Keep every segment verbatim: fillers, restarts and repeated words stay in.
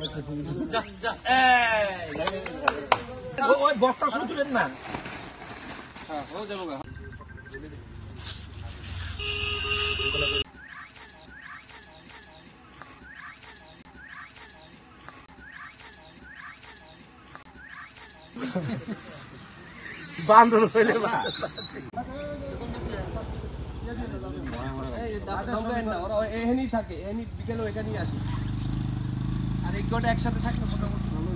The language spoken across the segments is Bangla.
ওই বক্তা শুরু তুলেন না। হ্যাঁ ও যাবো গা। বান্দর হইলে বা এখানেই থাকে, এখানে বিকেলে এখানেই আসে। আর এক গোটা একসাথে থাকলে মোটামুটি ভালোই।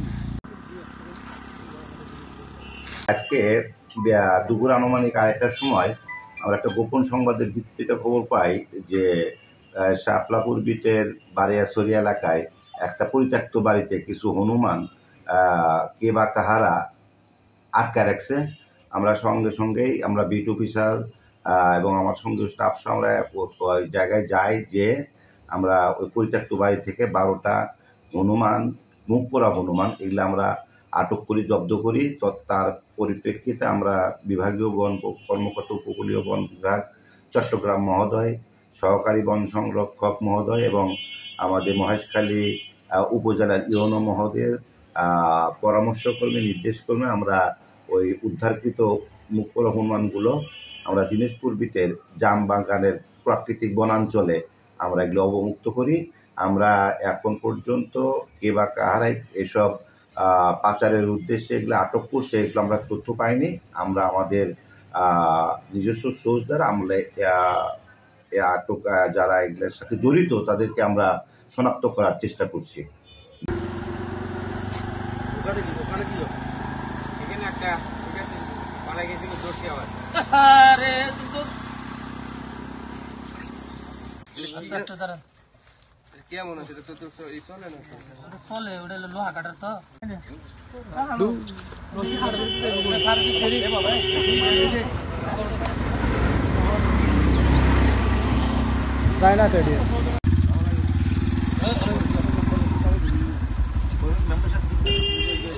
আজকে দুপুর আনুমানিক আড়াইটার সময় আমরা একটা গোপন সংবাদের ভিত্তিতে খবর পাই যে শাপলাপুর বিটের বারিয়াছড়ি এলাকায় একটা পরিত্যক্ত বাড়িতে কিছু হনুমান কে বা কাহারা আটকা রাখছে। আমরা সঙ্গে সঙ্গেই আমরা বিট অফিসার এবং আমার সঙ্গে স্টাফ সহ আমরা ওই জায়গায় যাই, যে আমরা ওই পরিত্যক্ত বাড়ি থেকে বারোটা হনুমান, মুখ পোড়া হনুমান, এগুলো আমরা আটক করি, জব্দ করি। তো তার পরিপ্রেক্ষিতে আমরা বিভাগীয় বন কর্মকর্তা, উপকূলীয় বন বিভাগ চট্টগ্রাম মহোদয়, সহকারী বন সংরক্ষক মহোদয় এবং আমাদের মহেশখালী উপজেলার ইউনো মহোদয়ের পরামর্শক্রমে, নির্দেশক্রমে আমরা ওই উদ্ধারকৃত মুখ পোড়া হনুমানগুলো আমরা দিনাজপুর বিটের জাম বাগানের প্রাকৃতিক বনাঞ্চলে আমরা এগুলো অবমুক্ত করি। আমরা এখন পর্যন্ত কে বা কাহারাই এসব পাচারের উদ্দেশ্যে এগুলো আটক করছে এগুলো আমরা তথ্য পাইনি। আমরা আমাদের নিজস্ব সোর্স দ্বারা আমরা আটক যারা এগুলোর সাথে জড়িত তাদেরকে আমরা শনাক্ত করার চেষ্টা করছি। কেমন আছে তো চলে না, চলে ওটা লোহা কাটার তো তাই না।